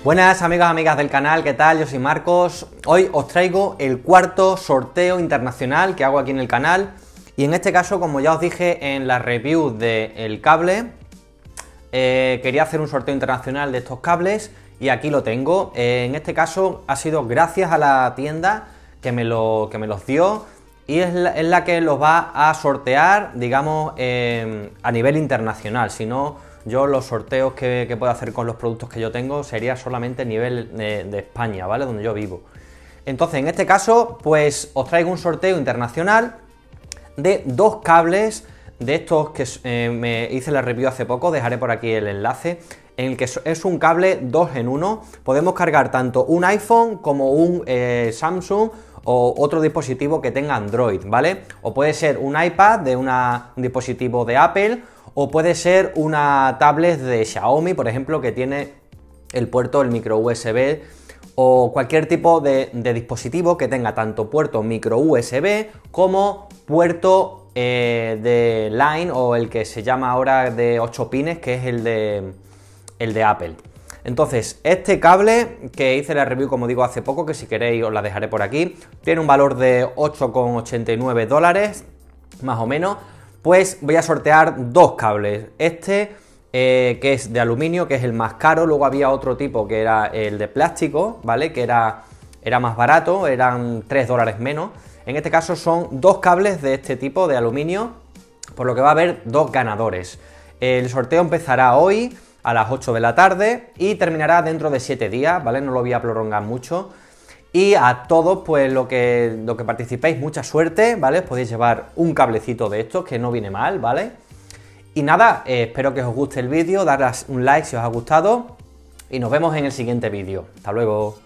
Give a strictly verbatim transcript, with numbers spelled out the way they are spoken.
Buenas amigas, amigas del canal, ¿qué tal? Yo soy Marcos. Hoy os traigo el cuarto sorteo internacional que hago aquí en el canal. Y en este caso, como ya os dije en la review del cable, eh, quería hacer un sorteo internacional de estos cables y aquí lo tengo. Eh, en este caso ha sido gracias a la tienda que me, lo, que me los dio y es la, es la que los va a sortear, digamos, eh, a nivel internacional. Si no, yo los sorteos que, que puedo hacer con los productos que yo tengo sería solamente a nivel de, de España, ¿vale? Donde yo vivo. Entonces, en este caso, pues os traigo un sorteo internacional de dos cables de estos que eh, me hice la review hace poco, dejaré por aquí el enlace, en el que es un cable dos en uno. Podemos cargar tanto un iPhone como un eh, Samsung o otro dispositivo que tenga Android, ¿vale? O puede ser un iPad de una, un dispositivo de Apple, o puede ser una tablet de Xiaomi, por ejemplo, que tiene el puerto, el micro U S B, o cualquier tipo de, de dispositivo que tenga tanto puerto micro U S B como puerto eh, de Line, o el que se llama ahora de ocho pines, que es el de, el de Apple. Entonces, este cable que hice la review, como digo, hace poco, que si queréis os la dejaré por aquí, tiene un valor de ocho coma ochenta y nueve dólares, más o menos. Pues voy a sortear dos cables. Este, eh, que es de aluminio, que es el más caro. Luego había otro tipo que era el de plástico, ¿vale? Que era, era más barato, eran tres dólares menos. En este caso son dos cables de este tipo, de aluminio, por lo que va a haber dos ganadores. El sorteo empezará hoy a las ocho de la tarde y terminará dentro de siete días, ¿vale? No lo voy a prolongar mucho. Y a todos, pues lo que, lo que participéis, mucha suerte, ¿vale? Os podéis llevar un cablecito de estos, que no viene mal, ¿vale? Y nada, eh, espero que os guste el vídeo, darles un like si os ha gustado y nos vemos en el siguiente vídeo. Hasta luego.